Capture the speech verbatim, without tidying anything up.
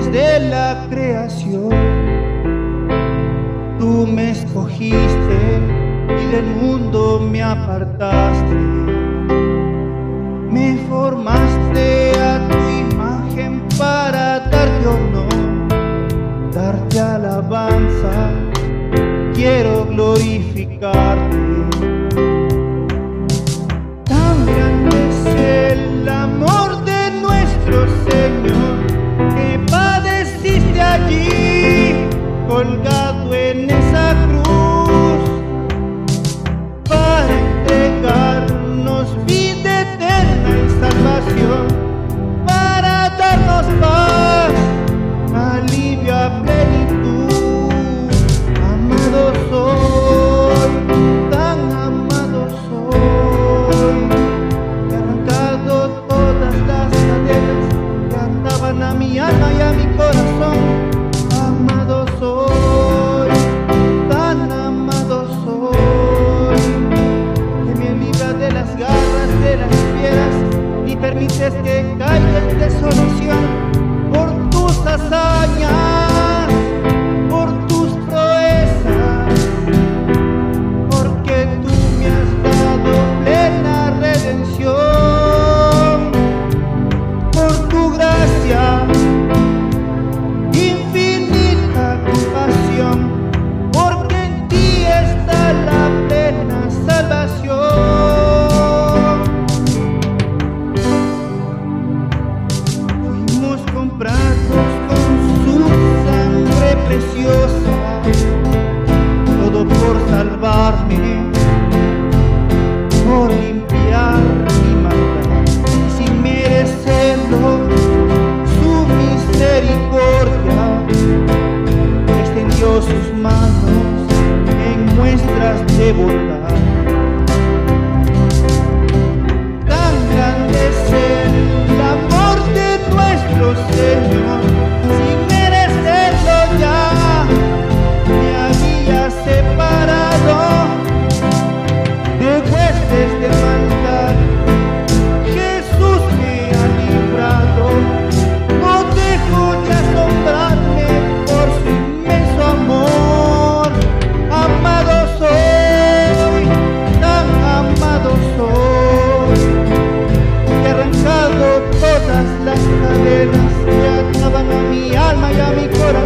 desde la creación. Tú me escogiste y del mundo me apartaste. Me formaste a tu imagen para darte honor, darte alabanza, quiero glorificarte. Tan grande es el amor de nuestro Señor, que padeciste allí, colgado en esa cruz, para entregarnos vida eterna y salvación, para darnos paz, alivio a plenitud. Amado soy, tan amado soy, que he arrancado todas las cadenas que ataban a mi alma y a mi corazón. Amado soy, tan amado soy, que me libra de las garras de las fieras y permites que caiga en desolación por tus hazañas, por tus proezas, porque tú me has dado plena redención, por tu gracia, infinita compasión, porque en ti está la plena salvación. Fuimos comprados con su sangre preciosa, todo por salvarme, por limpiar mi maldad, sin merecerlo. Su misericordia extendió sus manos en muestras de bondad. Tan grande es el amor de nuestro Señor, sin merecerlo ya me había separado de huestes de maldad. Jesús me ha librado, no dejo de asombrarme por su inmenso amor. Amado soy, tan amado soy, que he arrancado todas las cadenas que ataban a mi alma y a mi corazón.